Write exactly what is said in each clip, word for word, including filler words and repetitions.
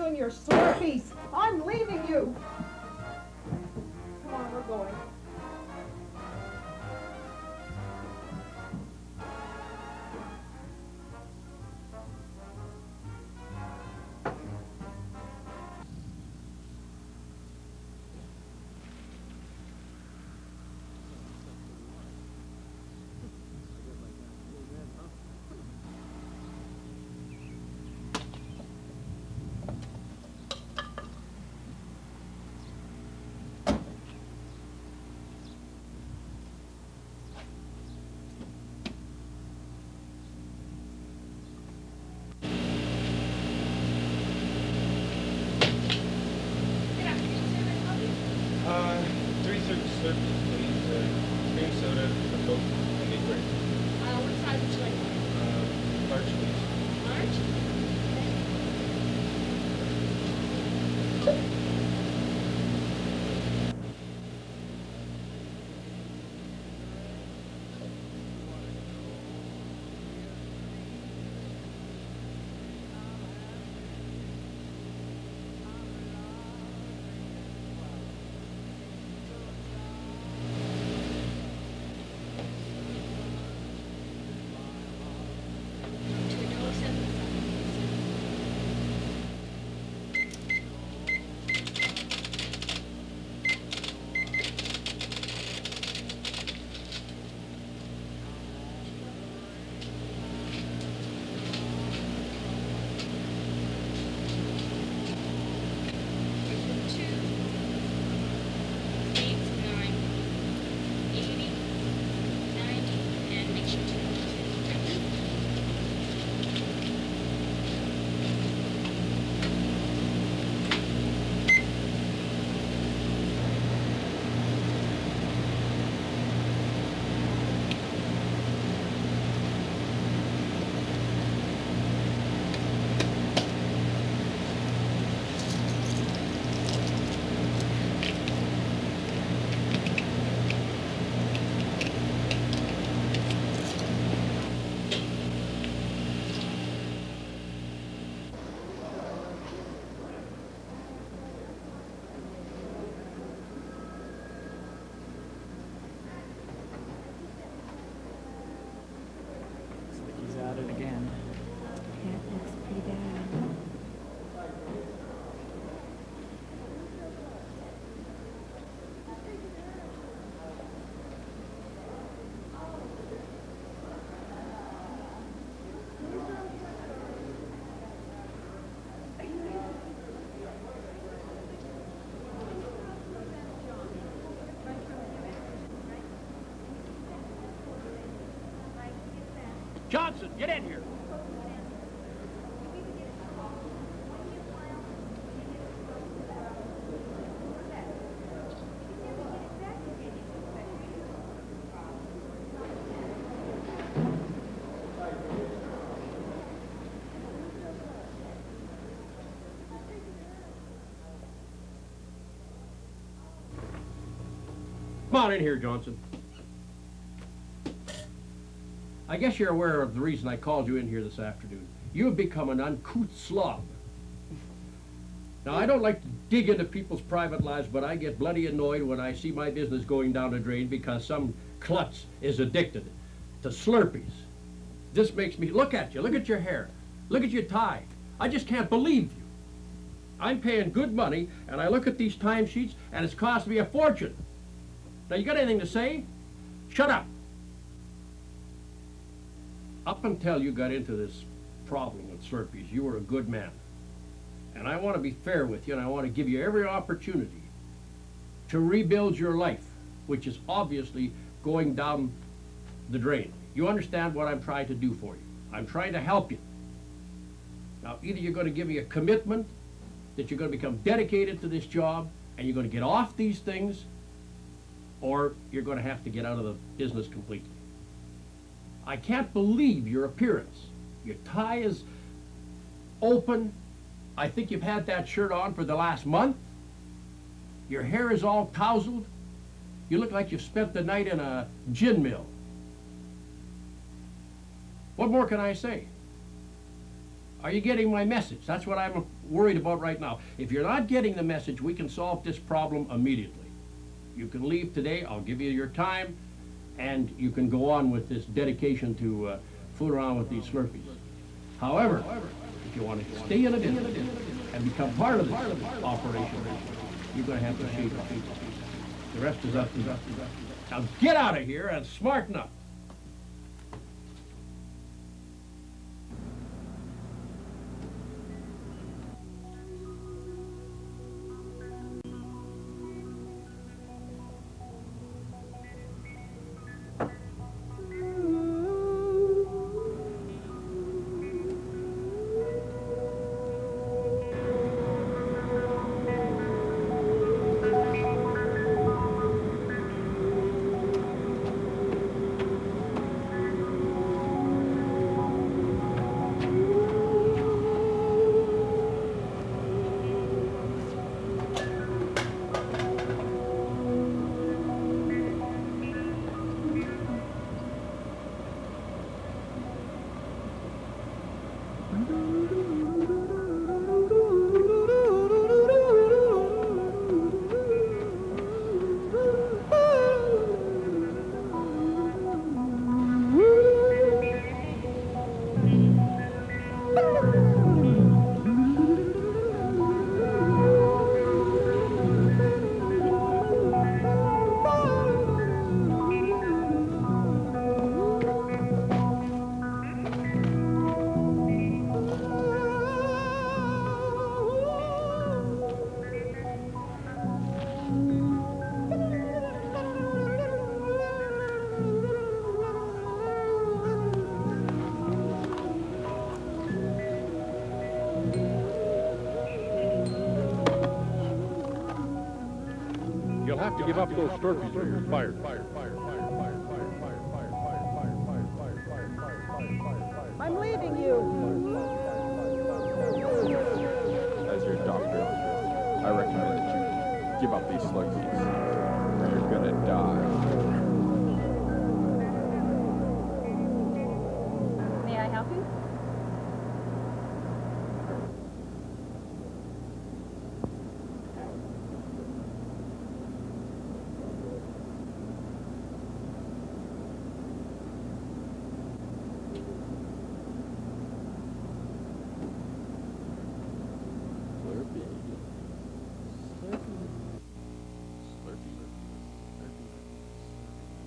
you and your Slurpees. I'm leaving you. Come on, we're going. Uh, three certain Slurpees, please. Uh, cream soda, a Coke, and a drink. Uh, what size would you like? Uh, large, please. Large? He's at it again. Yeah, that's pretty bad. Johnson, get in here. Come on in here, Johnson. I guess you're aware of the reason I called you in here this afternoon. You have become an uncouth slob. Now, I don't like to dig into people's private lives, but I get bloody annoyed when I see my business going down the drain because some klutz is addicted to Slurpees. This makes me, look at you, look at your hair, look at your tie. I just can't believe you. I'm paying good money, and I look at these timesheets, and it's cost me a fortune. Now, you got anything to say? Shut up. Up until you got into this problem with Slurpees, you were a good man. And I want to be fair with you, and I want to give you every opportunity to rebuild your life, which is obviously going down the drain. You understand what I'm trying to do for you. I'm trying to help you. Now, either you're going to give me a commitment that you're going to become dedicated to this job, and you're going to get off these things, or you're going to have to get out of the business completely. I can't believe your appearance. Your tie is open. I think you've had that shirt on for the last month. Your hair is all tousled. You look like you've spent the night in a gin mill. What more can I say? Are you getting my message? That's what I'm worried about right now. If you're not getting the message, we can solve this problem immediately. You can leave today, I'll give you your time, and you can go on with this dedication to uh, fool around with these Slurpees. However, if you want to stay in a business and become part of this operation, you're going to have to shave your feet. The rest is up to you. Now get out of here and smarten up. You'll have to give up those Slurpees or you're fired. Fire, fire, fire, fire, fire, fire, fire, fire, fire, fire, fire, fire, fire, fire, fire. I'm leaving you. As your doctor, I recommend that you give up these Slurpees or you're gonna die. May I help you?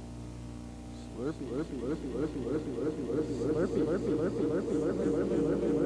Slurpee, Slurpee, Slurpee, Slurpee, Slurpee, Slurpee, Slurpee, Slurpee, Slurpee, Slurpee, Slurpee, Slurpee, Slurpee, Slurpee, Slurpee,